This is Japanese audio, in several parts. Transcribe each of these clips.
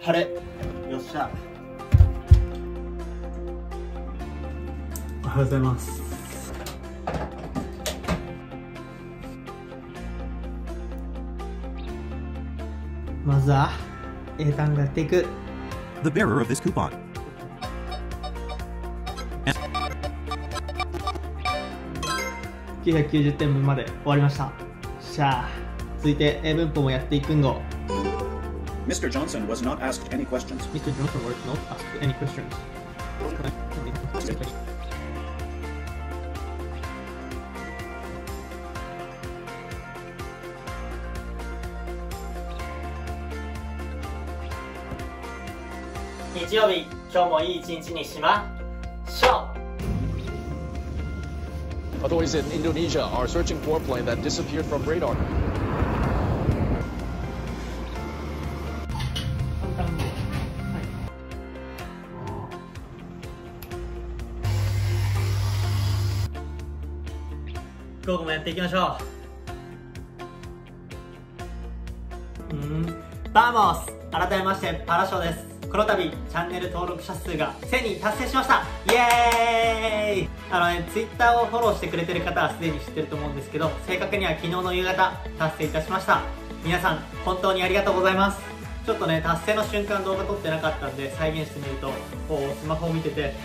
晴れ。よっしゃ。おはようございます。まずは英単語やっていく。 The bearer of this coupon. 990点分まで終わりました。しゃあ、続いて英文法もやっていくんご。 Mr. Johnson was not asked any questions. Mr. Johnson was not asked any questions. 日曜日、今日もいい一日にしましょう。 Authorities in Indonesia are searching for a plane that disappeared from radar. 午後もやっていきましょう。バーモス、改めましてパラショーです。この度チャンネル登録者数が1000人達成しました。イエーイ。Twitter をフォローしてくれてる方はすでに知ってると思うんですけど、正確には昨日の夕方達成いたしました。皆さん本当にありがとうございます。ちょっとね、達成の瞬間動画撮ってなかったんで再現してみると、こうスマホを見てて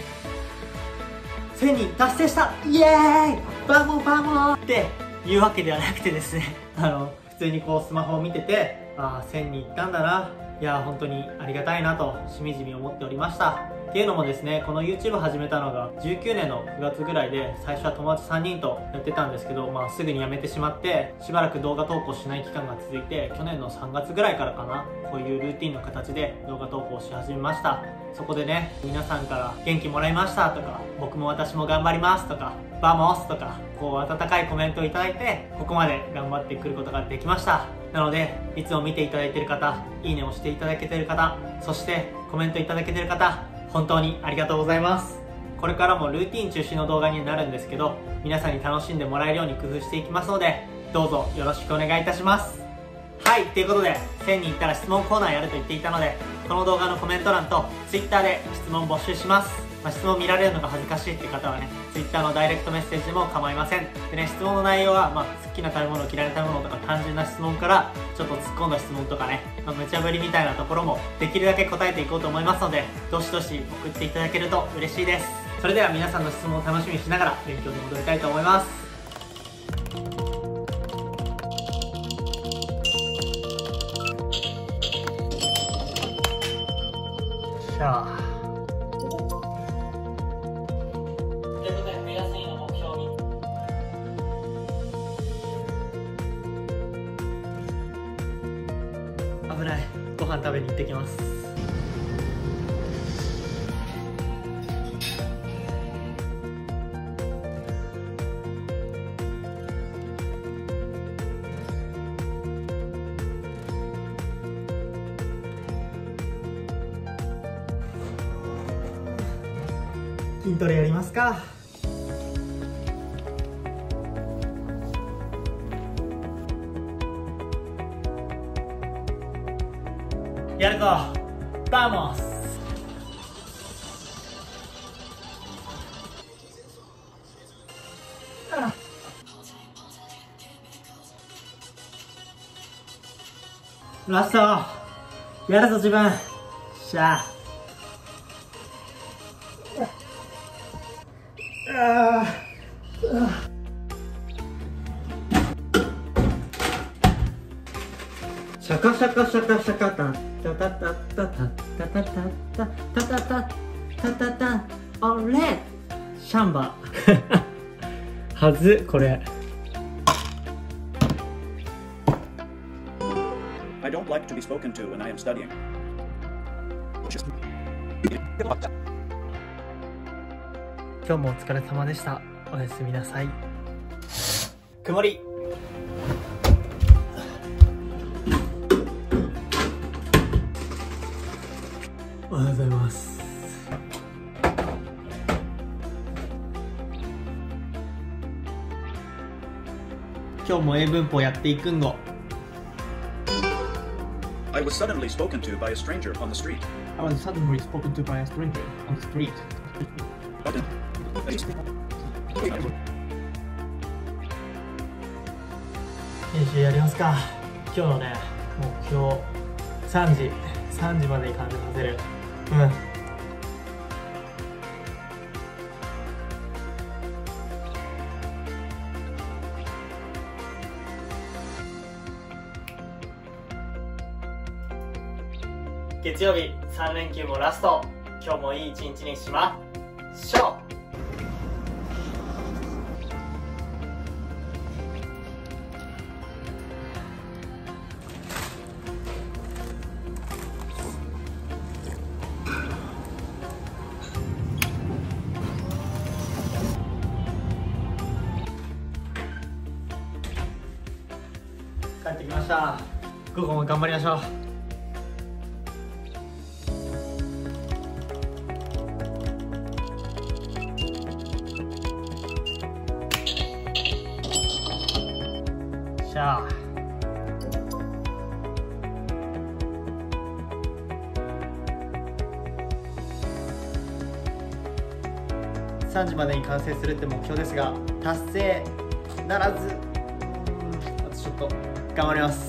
1000人達成した、イエーイ、バモバモっていうわけではなくてですね、普通にこうスマホを見てて、ああ1000人いったんだな、いや本当にありがたいなとしみじみ思っておりました。っていうのもですね、この YouTube 始めたのが19年の9月ぐらいで、最初は友達3人とやってたんですけど、すぐに辞めてしまってしばらく動画投稿しない期間が続いて、去年の3月ぐらいからかな、こういうルーティンの形で動画投稿し始めました。そこでね、皆さんから元気もらいましたとか、僕も私も頑張りますとか、バモスとか、こう温かいコメントをいただいて、ここまで頑張ってくることができました。なので、いつも見ていただいている方、いいねをしていただけている方、そしてコメントいただけている方、本当にありがとうございます。これからもルーティン中心の動画になるんですけど、皆さんに楽しんでもらえるように工夫していきますので、どうぞよろしくお願いいたします。はい、ということで1000人いったら質問コーナーやると言っていたので、この動画のコメント欄と Twitter で質問募集します。質問見られるのが恥ずかしいって方はね、Twitter のダイレクトメッセージでも構いません。でね、質問の内容は、好きな食べ物、嫌いな食べ物とか単純な質問から、ちょっと突っ込んだ質問とかね、無茶ぶりみたいなところもできるだけ答えていこうと思いますので、どしどし送っていただけると嬉しいです。それでは皆さんの質問を楽しみにしながら勉強に戻りたいと思います。じゃあ危ない、ご飯食べに行ってきます。筋トレやりますか。やるぞ、バーモス。ラストやるぞ自分。しゃあシャカシャカシャカシャカタタタタタタタタタタタタタタタあれシャンバはずこれ。 I don't like to be spoken to when I am studying. 今日もお疲れ様でした。おやすみなさい。曇り。おはようございます。今日も英文法やっていくんご。 I was suddenly spoken to by a stranger on the street. I was suddenly spoken to by a stranger on the street. 練習やりますか。今日のね、目標3時までに完成させる。月曜日3連休もラスト。今日もいい一日にしましょう。帰ってきました。午後も頑張りましょう。しゃあ。3時までに完成するって目標ですが、達成ならず、あとちょっと頑張ります。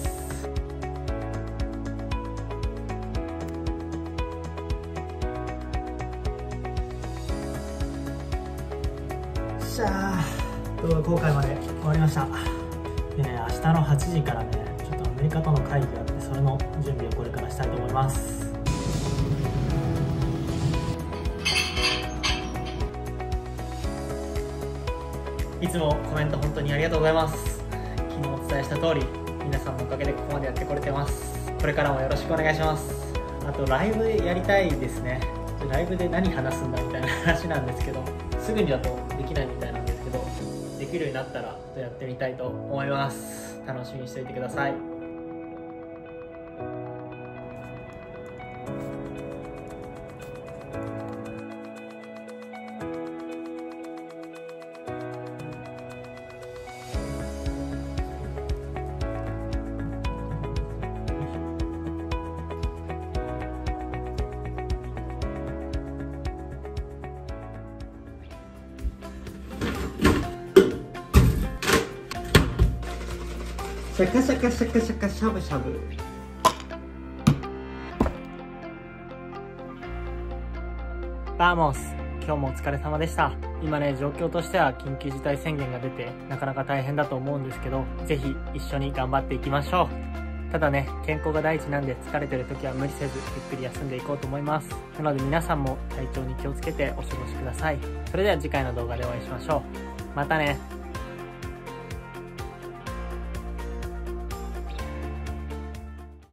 しゃあ、動画公開まで終わりました。でね、明日の8時からね、ちょっとアメリカとの会議があって、それの準備をこれからしたいと思います。いつもコメント本当にありがとうございます。昨日お伝えした通り、皆さんのおかげでここまでやってこれてます。これからもよろしくお願いします。あとライブやりたいですね。ライブで何話すんだみたいな話なんですけど、すぐにだとできないみたいなんですけど、できるようになったらやってみたいと思います。楽しみにしておいてください。シャカシャカシャカシャカしゃぶしゃぶ。バーモス、今日もお疲れ様でした。今ね、状況としては緊急事態宣言が出てなかなか大変だと思うんですけど、ぜひ一緒に頑張っていきましょう。ただね、健康が第一なんで、疲れてる時は無理せずゆっくり休んでいこうと思います。なので皆さんも体調に気をつけてお過ごしください。それでは次回の動画でお会いしましょう。またね。